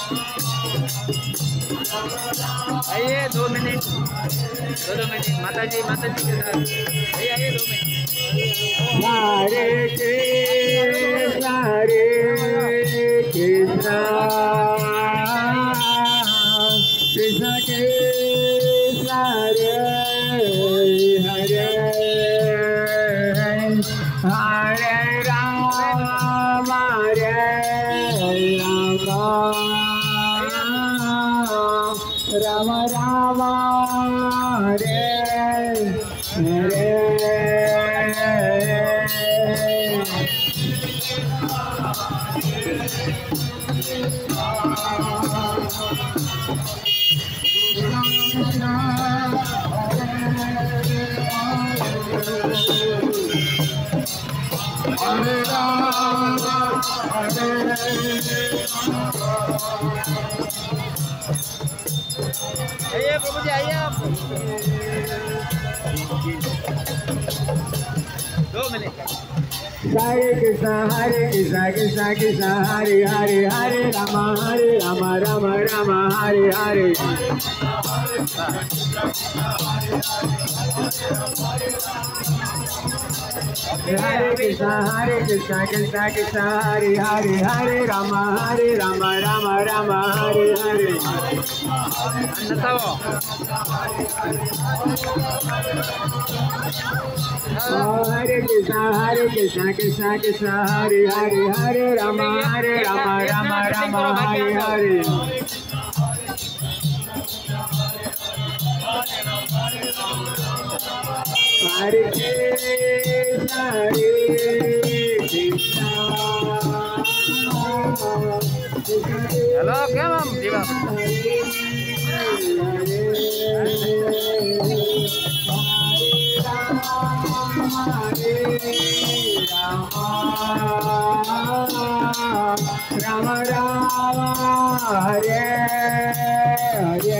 आइए 2 minute, 2 minute माता जी के साथ आइए 2 मिनट। हरे कृष्ण कृष्ण कृष्ण हरे हरे हरे राम राम राम हरे हरे हरे राम आइए प्रभु जी आइए आप 2 मिनट। हरे कृष्ण कृष्ण कृष्ण हरे हरे हरे राम राम राम हरे हरे हरे कृष्ण कृष्ण कृष्ण हरे हरे हरे राम राम हरे हरे हरे कृष्ण कृष्ण कृष्ण हरे हरे हरे राम हरे हरे हरे कृष्ण हेलो क्या मैम जी मैम राम राम हरे हरे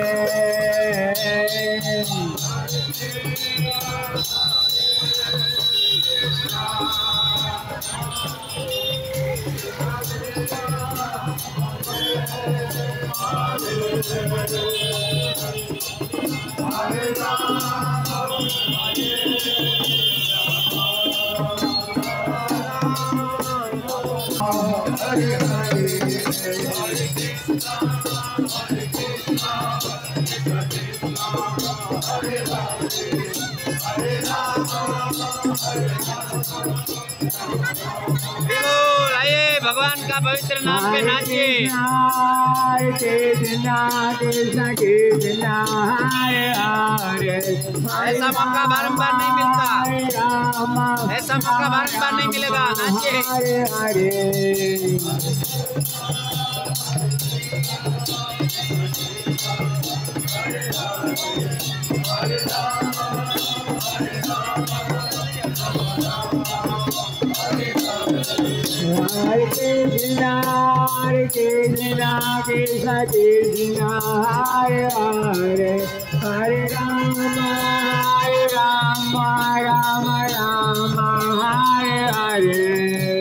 आइए भगवान का पवित्र नाम पे नाचिए। ऐसा मौका बारंबार नहीं मिलता, ऐसा मौका बारंबार नहीं मिलेगा। नाचिए। हरे कृष्ण कृष्ण कृष्ण हरे हरे हरे राम राम राम हरे हरे